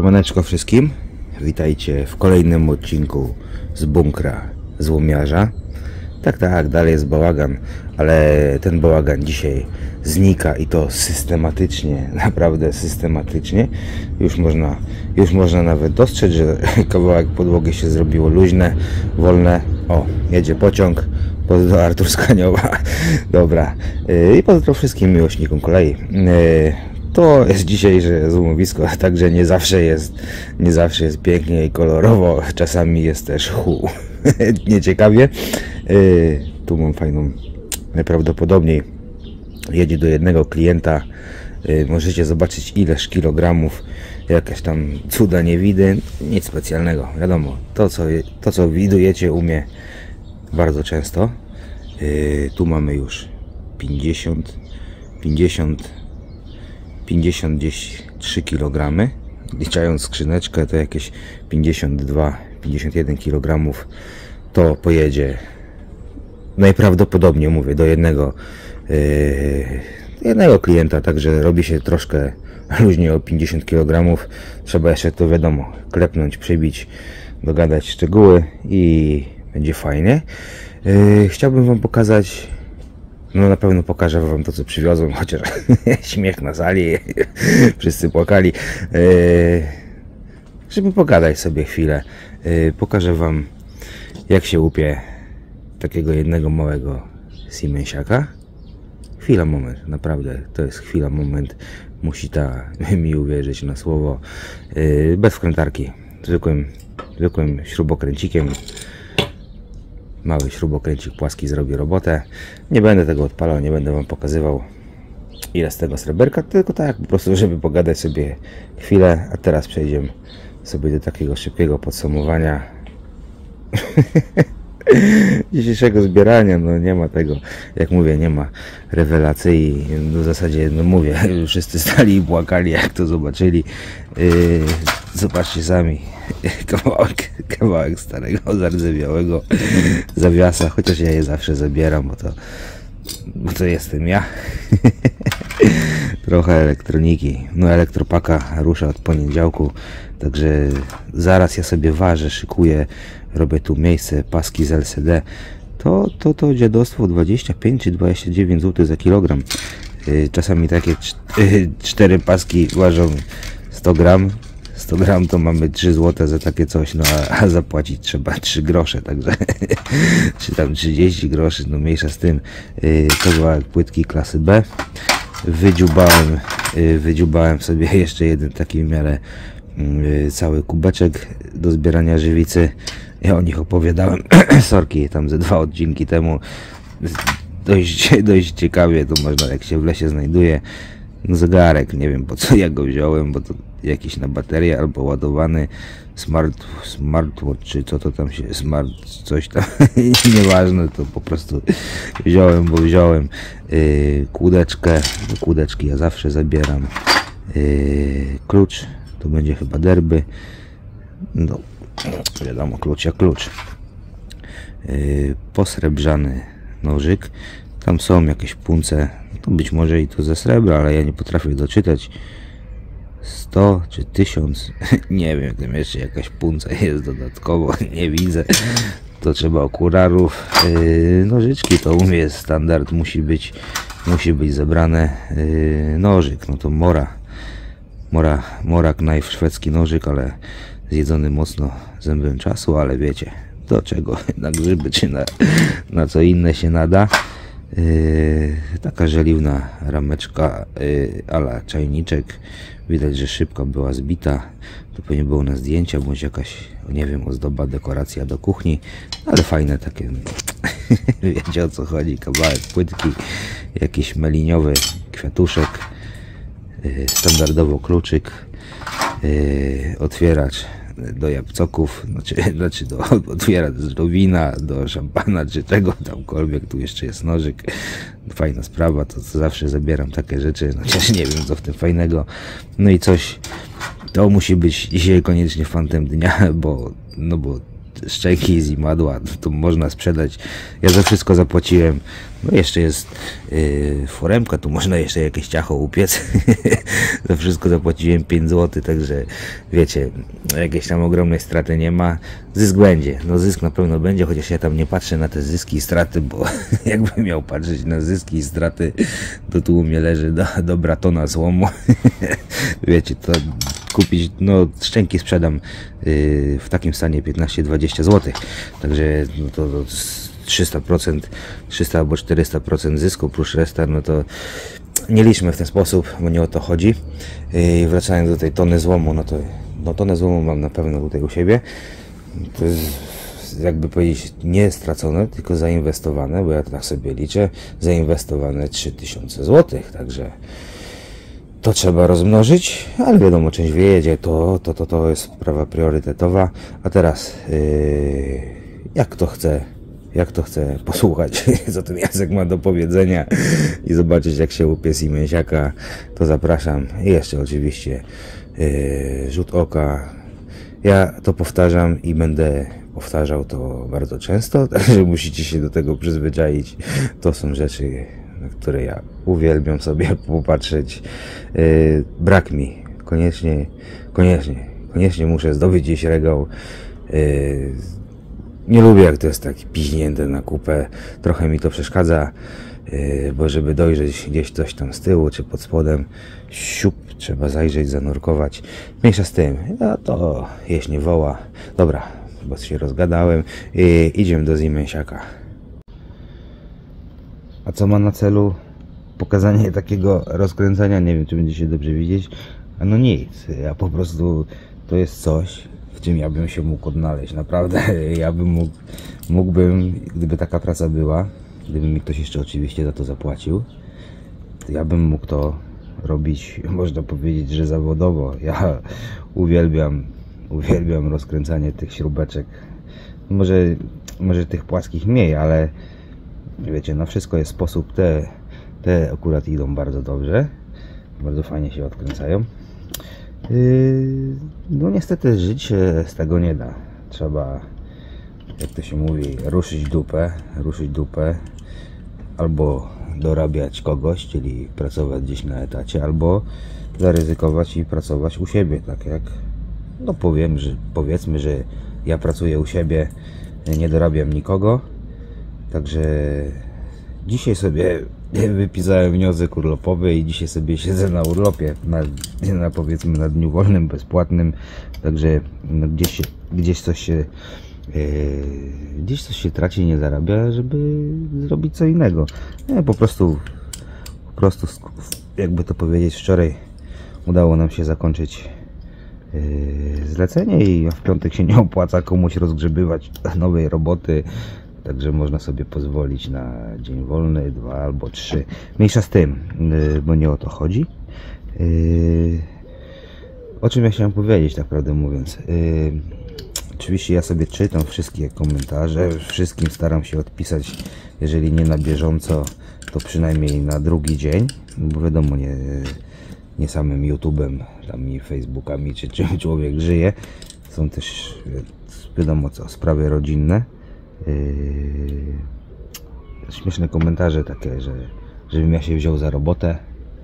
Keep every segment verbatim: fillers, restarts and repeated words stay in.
Siemaneczko wszystkim, witajcie w kolejnym odcinku z bunkra złomiarza. Tak, tak, dalej jest bałagan, ale ten bałagan dzisiaj znika i to systematycznie, naprawdę systematycznie. Już można, już można nawet dostrzec, że kawałek podłogi się zrobiło luźne, wolne. O, jedzie pociąg, pozdro Artur z Kaniowa. Dobra, i pozdro wszystkim miłośnikom kolei. To jest dzisiejsze złomowisko, także nie zawsze jest, nie zawsze jest pięknie i kolorowo, czasami jest też hu, nieciekawie. Yy, tu mam fajną, najprawdopodobniej jedzie do jednego klienta. Yy, możecie zobaczyć ileż kilogramów, jakieś tam cuda nie widy, nic specjalnego, wiadomo, to co, to co widujecie u mnie bardzo często. Yy, tu mamy już pięćdziesiąt, pięćdziesiąt, pięćdziesiąt gdzieś trzy kilogramy, liczając skrzyneczkę to jakieś pięćdziesiąt dwa, pięćdziesiąt jeden kilogramów. To pojedzie najprawdopodobniej, mówię, do jednego yy, jednego klienta, także robi się troszkę luźniej o pięćdziesiąt kilogramów. Trzeba jeszcze to, wiadomo, klepnąć, przybić, dogadać szczegóły i będzie fajnie. Yy, chciałbym wam pokazać, no na pewno pokażę wam to, co przywiozłem, chociaż śmiech na sali, wszyscy płakali. Yy, żeby pogadać sobie chwilę, yy, pokażę wam, jak się łupie takiego jednego małego Siemensiaka. Chwila, moment, naprawdę, to jest chwila, moment. Musi ta mi uwierzyć na słowo. Yy, bez wkrętarki, zwykłym, zwykłym śrubokręcikiem. Mały śrubokręcik płaski zrobi robotę. Nie będę tego odpalał, nie będę wam pokazywał, ile z tego sreberka, tylko tak po prostu, żeby pogadać sobie chwilę. A teraz przejdziemy sobie do takiego szybkiego podsumowania dzisiejszego zbierania. No nie ma tego, jak mówię, nie ma rewelacji. No w zasadzie, no mówię, wszyscy stali i płakali, jak to zobaczyli. Yy, zobaczcie sami, kawałek, kawałek starego, zardzewiałego zawiasa, chociaż ja je zawsze zabieram, bo to, bo to jestem ja. Trochę elektroniki. No elektropaka rusza od poniedziałku, także zaraz ja sobie ważę, szykuję, robię tu miejsce, paski z L C D. To, to, to dziadostwo dwadzieścia pięć czy dwadzieścia dziewięć złotych za kilogram. Yy, czasami takie cztery paski ważą sto gram. sto gram to mamy trzy złote za takie coś, no a, a zapłacić trzeba trzy grosze, także czy tam trzydzieści groszy, no mniejsza z tym. Yy, kawałek płytki klasy B. Wydziubałem, yy, wydziubałem sobie jeszcze jeden taki w miarę yy, cały kubeczek do zbierania żywicy. Ja o nich opowiadałem, sorki, tam ze dwa odcinki temu. Dość, dość ciekawie to można, jak się w lesie znajduje. No zegarek, nie wiem po co ja go wziąłem, bo to jakiś na baterię albo ładowany smart, smartwatch, czy co to tam się, smart coś tam, nieważne, to po prostu wziąłem, bo wziąłem. Yy, kłódeczkę, do kłódeczki ja zawsze zabieram. Yy, klucz, to będzie chyba derby, no wiadomo, klucz jak klucz. Yy, posrebrzany nożyk, tam są jakieś punce, to być może i to ze srebra, ale ja nie potrafię doczytać. sto czy tysiąc, nie wiem, tam jeszcze jakaś punca jest dodatkowo, nie widzę. To trzeba okularów. Yy, nożyczki to u mnie jest standard, musi być, musi być zebrane. Yy, nożyk, no to mora. Mora, mora knife, szwedzki nożyk, ale zjedzony mocno zębem czasu, ale wiecie, do czego na grzyby czy na, na co inne się nada. Yy, taka żeliwna rameczka yy, ala czajniczek. Widać, że szybko była zbita. To pewnie było na zdjęcia, bądź jakaś, nie wiem, ozdoba, dekoracja do kuchni, ale fajne takie. Wiecie o co chodzi, kawałek płytki, jakiś meliniowy kwiatuszek, yy, standardowo kluczyk, yy, otwieracz do jabłcoków, znaczy, znaczy do otwieracz do wina, do szampana, czy czego tamkolwiek. Tu jeszcze jest nożyk, fajna sprawa, to, to zawsze zabieram takie rzeczy, chociaż nie wiem co w tym fajnego. No i coś, to musi być dzisiaj koniecznie fantem dnia, bo, no bo szczęki z imadła, to można sprzedać. Ja za wszystko zapłaciłem. No jeszcze jest yy, foremka, tu można jeszcze jakieś ciacho upiec. Za wszystko zapłaciłem pięć złotych, także wiecie, jakieś tam ogromnej straty nie ma. Zysk będzie, no zysk na pewno będzie, chociaż ja tam nie patrzę na te zyski i straty, bo jakbym miał patrzeć na zyski i straty, to tu u mnie leży do, dobra tona złomu. Wiecie, to kupić, no szczęki sprzedam yy, w takim stanie piętnaście dwadzieścia złotych, także no to, to trzysta procent, trzysta albo czterysta procent zysku plus reszta, no to nie liczmy w ten sposób, bo nie o to chodzi. Yy, wracając do tej tony złomu, no to no tonę złomu mam na pewno tutaj u siebie. To jest, jakby powiedzieć, nie stracone, tylko zainwestowane, bo ja tak sobie liczę, zainwestowane trzy tysiące złotych, także to trzeba rozmnożyć, ale wiadomo, część wyjedzie, to, to, to, to jest sprawa priorytetowa. A teraz, yy, jak kto chce, jak kto chce posłuchać, co ten Jacek ma do powiedzenia i zobaczyć, jak się łupie z mięsiaka, to zapraszam. I jeszcze oczywiście yy, rzut oka. Ja to powtarzam i będę powtarzał to bardzo często, także musicie się do tego przyzwyczaić. To są rzeczy, na które ja uwielbiam sobie popatrzeć. Yy, brak mi. Koniecznie, koniecznie, koniecznie muszę zdobyć gdzieś regał. Yy, nie lubię, jak to jest tak piźnięte na kupę. Trochę mi to przeszkadza, yy, bo żeby dojrzeć gdzieś coś tam z tyłu czy pod spodem, siup, trzeba zajrzeć, zanurkować. Mniejsza z tym. Ja to jeść nie woła. Dobra, bo się rozgadałem. Yy, idziemy do Siemęsiaka. A co ma na celu? Pokazanie takiego rozkręcania, nie wiem, czy będzie się dobrze widzieć. A no nic, ja po prostu, to jest coś, w czym ja bym się mógł odnaleźć. Naprawdę, ja bym mógł, mógłbym, gdyby taka praca była, gdyby mi ktoś jeszcze oczywiście za to zapłacił, to ja bym mógł to robić, można powiedzieć, że zawodowo. Ja uwielbiam, uwielbiam rozkręcanie tych śrubeczek. Może, może tych płaskich mniej, ale wiecie, na wszystko jest sposób. Te, te akurat idą bardzo dobrze, bardzo fajnie się odkręcają. Yy, no niestety żyć się z tego nie da. Trzeba, jak to się mówi, ruszyć dupę, ruszyć dupę, albo dorabiać kogoś, czyli pracować gdzieś na etacie, albo zaryzykować i pracować u siebie, tak jak, no powiem, że powiedzmy, że ja pracuję u siebie, nie dorabiam nikogo. Także dzisiaj sobie wypisałem wniosek urlopowy i dzisiaj sobie siedzę na urlopie, na, na powiedzmy na dniu wolnym, bezpłatnym. Także no, gdzieś, się, gdzieś coś się yy, gdzieś coś się traci, nie zarabia, żeby zrobić co innego. Nie, po prostu po prostu jakby to powiedzieć, wczoraj udało nam się zakończyć yy, zlecenie i w piątek się nie opłaca komuś rozgrzebywać nowej roboty. Także można sobie pozwolić na dzień wolny, dwa albo trzy. Mniejsza z tym, yy, bo nie o to chodzi. Yy, o czym ja chciałem powiedzieć, tak prawdę mówiąc. Yy, oczywiście ja sobie czytam wszystkie komentarze, wszystkim staram się odpisać, jeżeli nie na bieżąco, to przynajmniej na drugi dzień, bo wiadomo, nie, nie samym YouTube'em, tam i Facebookami, czy czym człowiek żyje. Są też, wiadomo co, sprawy rodzinne. Yy, śmieszne komentarze takie, że żebym ja się wziął za robotę,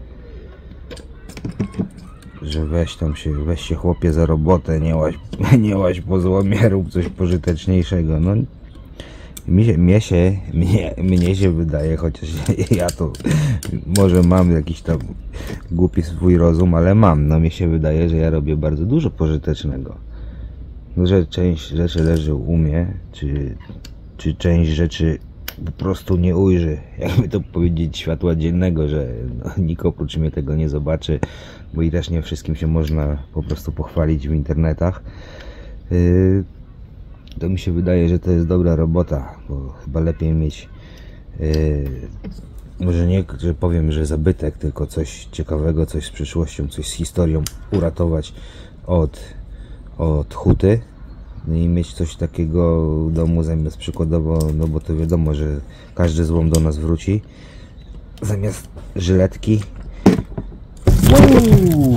że weź tam się, weź się chłopie za robotę, nie łaź, nie łaź po złomie, rób coś pożyteczniejszego. No mi się, mnie się, mnie, mnie się wydaje, chociaż ja to może mam jakiś tam głupi swój rozum, ale mam, no mi się wydaje, że ja robię bardzo dużo pożytecznego. No, że część rzeczy leży u mnie, czy, czy część rzeczy po prostu nie ujrzy, jakby to powiedzieć, światła dziennego, że no, nikt oprócz mnie tego nie zobaczy, bo i też nie wszystkim się można po prostu pochwalić w internetach. Yy, to mi się wydaje, że to jest dobra robota, bo chyba lepiej mieć yy, może nie, że powiem, że zabytek, tylko coś ciekawego, coś z przyszłością, coś z historią uratować od od huty i mieć coś takiego w domu zamiast przykładowo, no bo to wiadomo, że każdy złom do nas wróci, zamiast żyletki.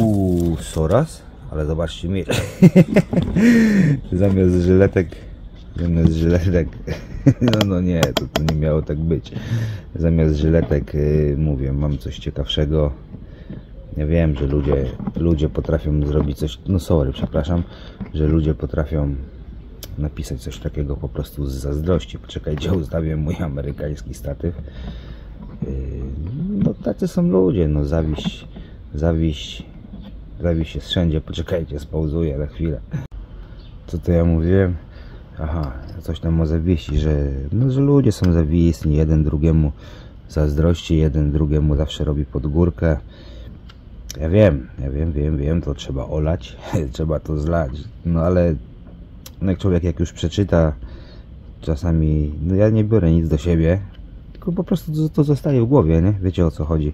Uuu, soraz, ale zobaczcie mi. Zamiast żyletek Zamiast żyletek, no, no nie, to, to nie miało tak być. Zamiast żyletek, yy, mówię, mam coś ciekawszego. Ja wiem, że ludzie, ludzie potrafią zrobić coś, no sorry, przepraszam, że ludzie potrafią napisać coś takiego po prostu z zazdrości. Poczekajcie, ustawię mój amerykański statyw. Yy, no tacy są ludzie, no zawiść, zawiść, zawiść jest wszędzie. Poczekajcie, spauzuję na chwilę. Co to ja mówiłem? Aha, coś tam o zawiści, że, no, że ludzie są zawistni, jeden drugiemu zazdrości, jeden drugiemu zawsze robi pod górkę. Ja wiem, ja wiem, wiem, wiem, to trzeba olać, trzeba to zlać, no ale jak człowiek jak już przeczyta, czasami, no ja nie biorę nic do siebie, tylko po prostu to, to zostaje w głowie, nie? Wiecie, o co chodzi.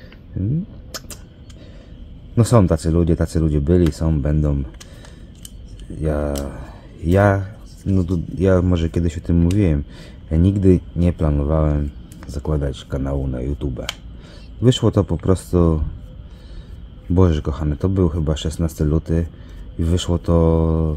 No są tacy ludzie, tacy ludzie byli, są, będą. Ja, ja, no to ja może kiedyś o tym mówiłem, ja nigdy nie planowałem zakładać kanału na YouTube. Wyszło to po prostu, Boże kochany, to był chyba szesnasty luty i wyszło to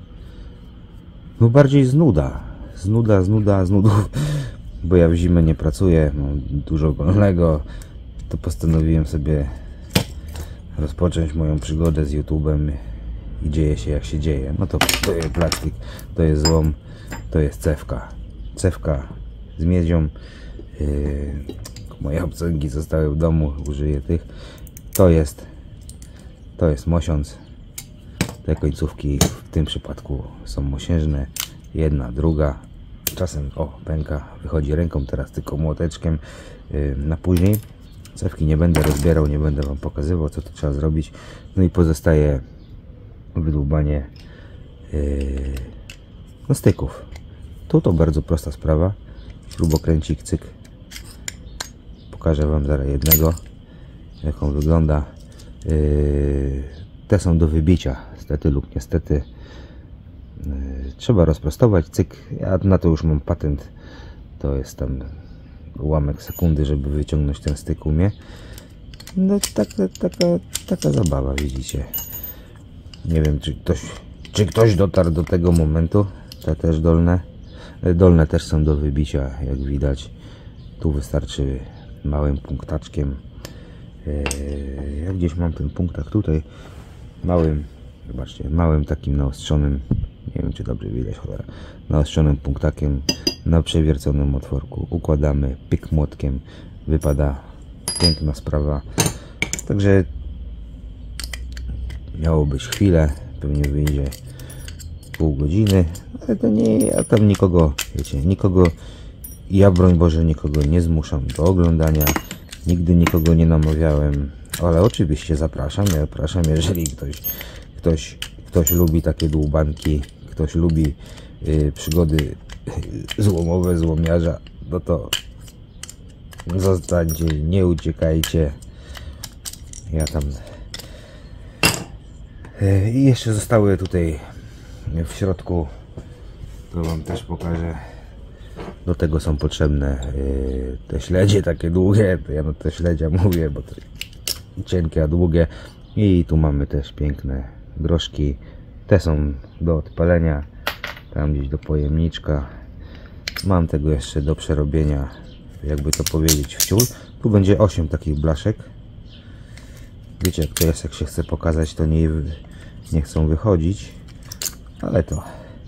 no bardziej z nuda, z nuda, z nuda, z nudów, bo ja w zimę nie pracuję, mam dużo wolnego, to postanowiłem sobie rozpocząć moją przygodę z YouTube'em i dzieje się jak się dzieje. No to, to jest plastik, to jest złom, to jest cewka, cewka z miedzią. Yy, moje obcęgi zostały w domu, użyję tych. To jest, to jest mosiąc. Te końcówki w tym przypadku są mosiężne. Jedna, druga. Czasem, o, pęka, wychodzi ręką, teraz tylko młoteczkiem. Yy, na później. Cewki nie będę rozbierał, nie będę wam pokazywał, co to trzeba zrobić. No i pozostaje wydłubanie yy, no styków. Tu to bardzo prosta sprawa. Śrubokręcik, cyk. Pokażę wam zaraz jednego, jak on wygląda. Yy, te są do wybicia, stety lub niestety. Yy, trzeba rozprostować, cyk. Ja na to już mam patent. To jest tam ułamek sekundy, żeby wyciągnąć ten styk u mnie. No taka, taka, taka zabawa, widzicie. Nie wiem, czy ktoś, czy ktoś dotarł do tego momentu. Te też dolne. Dolne też są do wybicia, jak widać. Tu wystarczy małym punktaczkiem. Ja gdzieś mam ten punktak tutaj. Małym, zobaczcie, małym takim naostrzonym. Nie wiem, czy dobrze widać, cholera. Naostrzonym punktakiem na przewierconym otworku. Układamy, pyk młotkiem. Wypada. Piękna sprawa. Także miało być chwilę. Pewnie wyjdzie pół godziny. Ale to nie, ja tam nikogo, wiecie, nikogo, ja broń Boże nikogo nie zmuszam do oglądania. Nigdy nikogo nie namawiałem. Ale oczywiście zapraszam, ja zapraszam, jeżeli ktoś, ktoś, ktoś lubi takie dłubanki, ktoś lubi yy, przygody złomowe, złomiarza, no to zostańcie, nie uciekajcie. Ja tam yy, i jeszcze zostały tutaj w środku, to wam też pokażę. Do tego są potrzebne yy, te śledzie takie długie, to ja na te śledzia mówię, bo to cienkie, a długie. I tu mamy też piękne groszki. Te są do odpalenia, tam gdzieś do pojemniczka. Mam tego jeszcze do przerobienia, jakby to powiedzieć, w ciul. Tu będzie osiem takich blaszek. Wiecie, jak to jest, jak się chce pokazać, to nie, nie chcą wychodzić, ale to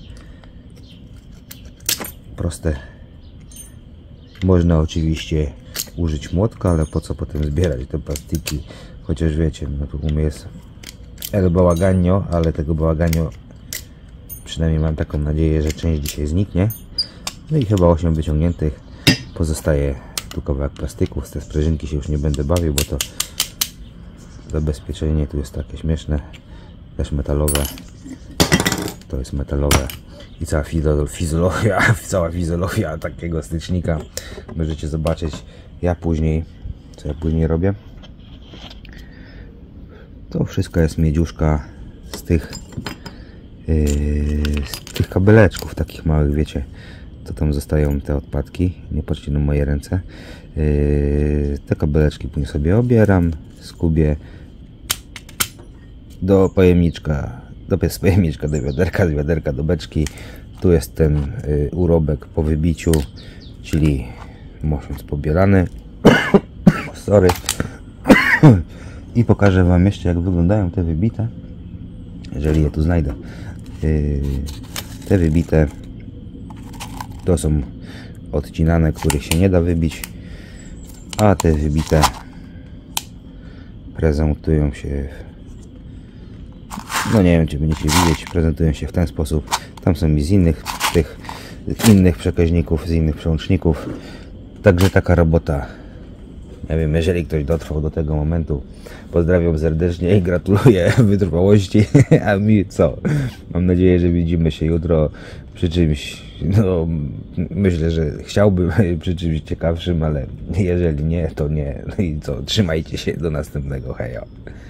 proste. Można oczywiście użyć młotka, ale po co potem zbierać te plastiki? Chociaż wiecie, no tu u mnie jest el bałaganio, ale tego bałaganio, przynajmniej mam taką nadzieję, że część dzisiaj zniknie. No i chyba osiem wyciągniętych. Pozostaje tu kawałek plastików. Z te sprężynki się już nie będę bawił, bo to zabezpieczenie tu jest takie śmieszne. Też metalowe. To jest metalowe. I cała fizologia, cała fizologia takiego stycznika. Możecie zobaczyć. Ja później, co ja później robię? To wszystko jest miedziuszka z tych yy, z tych kabeleczków takich małych, wiecie. To tam zostają te odpadki. Nie patrzcie na moje ręce. Yy, te kabeleczki później sobie obieram, skubię do pojemniczka, do pojemniczka, do wiaderka, z wiaderka do beczki. Tu jest ten y, urobek po wybiciu, czyli mosiąc pobielany. Sorry. I pokażę Wam jeszcze, jak wyglądają te wybite, jeżeli je tu znajdę. Yy, te wybite to są odcinane, których się nie da wybić, a te wybite prezentują się, no nie wiem, czy będziecie widzieć, prezentują się w ten sposób. Tam są i z innych tych innych przekaźników, z innych przełączników. Także taka robota. Nie wiem, jeżeli ktoś dotrwał do tego momentu, pozdrawiam serdecznie i gratuluję wytrwałości. A mi co? Mam nadzieję, że widzimy się jutro przy czymś, no myślę, że chciałbym przy czymś ciekawszym, ale jeżeli nie, to nie. No i co? Trzymajcie się, do następnego, hejo.